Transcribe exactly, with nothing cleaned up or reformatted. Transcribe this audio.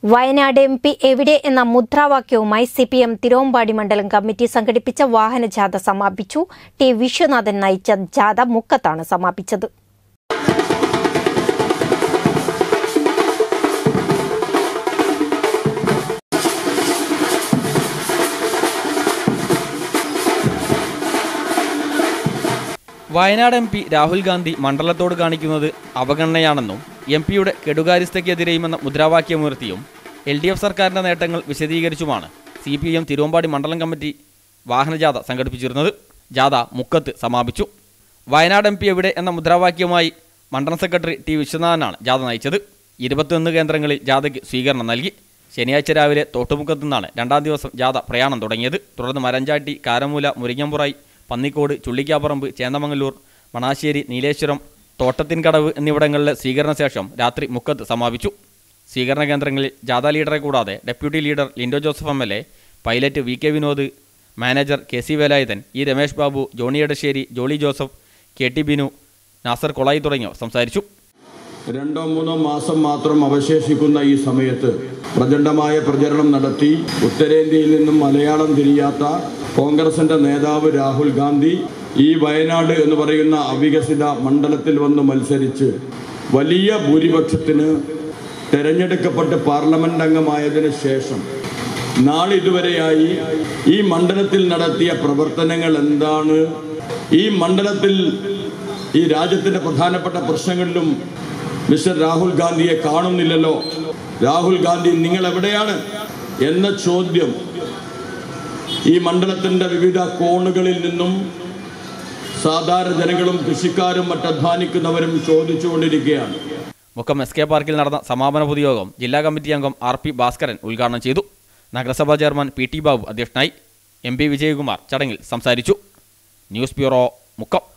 Wayanad M P എവിടെ എന്ന മുദ്രാവാക്യവുമായി സി പി എം തിരുവമ്പാടി മണ്ഡലം കമ്മിറ്റി സംഘടിപ്പിച്ച വാഹനജാഥ സമാപിച്ചു. ടി വിശ്വനാഥൻ നയിച്ച ജാഥ മുക്കത്താണ് സമാപിച്ചത്. വയനാട് എം പി രാഹുൽ ഗാന്ധി മണ്ഡലത്തോട് കാണിക്കുന്നത് അവഗണനയാണെന്നും എം പിയുടെ കെടുകാര്യസ്ഥയ്ക്കെതിരെയുമെന്ന മുദ്രാവാക്യമുയർത്തിയും എൽ ഡി എഫ് സർക്കാരിൻ്റെ നേട്ടങ്ങൾ വിശദീകരിച്ചുമാണ് സി പി എം തിരുവമ്പാടി മണ്ഡലം കമ്മിറ്റി വാഹനജാഥ സംഘടിപ്പിച്ചിരുന്നത്. ജാഥ മുക്കത്ത് സമാപിച്ചു. വയനാട് എം പി എവിടെ എന്ന മുദ്രാവാക്യവുമായി മണ്ഡലം സെക്രട്ടറി ടി വിശ്വനാഥനാണ് ജാഥ നയിച്ചത്. ഇരുപത്തിയൊന്ന് കേന്ദ്രങ്ങളിൽ ജാഥയ്ക്ക് സ്വീകരണം നൽകി. ശനിയാഴ്ച രാവിലെ തോട്ടുമുക്കത്തു നിന്നാണ് രണ്ടാം ദിവസം ജാഥ പ്രയാണം തുടങ്ങിയത്. തുടർന്ന് മരഞ്ചാട്ടി, കാരമൂല, മുരിങ്ങമ്പുറായി, പന്നിക്കോട്, ചുള്ളിക്കാപ്പറമ്പ്, ചേന്ദമംഗലൂർ, മണാശ്ശേരി, നീലേശ്വരം, തോട്ടത്തിൻകടവ് എന്നിവിടങ്ങളിലെ സ്വീകരണ ശേഷം രാത്രി മുക്കത്ത് സമാപിച്ചു. സ്വീകരണ കേന്ദ്രങ്ങളിൽ ജാഥ ലീഡറെ കൂടാതെ deputy leader Lindo Joseph M L A, pilot V K Vinod, manager K C Velayudhan, E Ramesh Babu, Johny Edassery, Jolly Joseph, K T Binu, Nasar Kolayi തുടങ്ങിയവർ സംസാരിച്ചു. രണ്ടോ മൂന്നോ മാസം മാത്രം അവശേഷിക്കുന്ന ഈ സമയത്ത് പ്രചണ്ഡമായ പ്രചരണം നടത്തി ഉത്തരേന്ത്യയിൽ നിന്നും മലയാളം തിരിയാത്ത കോൺഗ്രസിന്റെ നേതാവ് രാഹുൽ ഗാന്ധി ഈ വയനാട് എന്ന് പറയുന്ന അവികസിത മണ്ഡലത്തിൽ വന്ന് മത്സരിച്ച് വലിയ ഭൂരിപക്ഷത്തിന് തെരഞ്ഞെടുക്കപ്പെട്ട് പാർലമെന്റ് അംഗമായതിനു ശേഷം നാളിതുവരെയായി ഈ മണ്ഡലത്തിൽ നടത്തിയ പ്രവർത്തനങ്ങൾ എന്താണ്, ഈ മണ്ഡലത്തിൽ ഈ രാജ്യത്തിന്റെ പ്രധാനപ്പെട്ട പ്രശ്നങ്ങളിലും മിസ്റ്റർ രാഹുൽ ഗാന്ധിയെ കാണുന്നില്ലല്ലോ, രാഹുൽ ഗാന്ധി നിങ്ങൾ എവിടെയാണ് എന്ന ചോദ്യം ഈ മണ്ഡലത്തിന്റെ വിവിധ കോണുകളിൽ നിന്നും സാധാരണ ജനങ്ങളും കൃഷിക്കാരും മറ്റധ്വാനിക്കുന്നവരും ചോദിച്ചുകൊണ്ടിരിക്കുകയാണ്. മുക്കം എസ് കെ പാർക്കിൽ നടന്ന സമാപന പൊതുയോഗം ജില്ലാ കമ്മിറ്റി അംഗം ആർ പി ഭാസ്കരൻ ഉദ്ഘാടനം ചെയ്തു. നഗരസഭാ ചെയർമാൻ പി ടി ബാബു അധ്യക്ഷനായി. എം പി വിജയകുമാർ ചടങ്ങിൽ സംസാരിച്ചു. News bureau, Mukkam.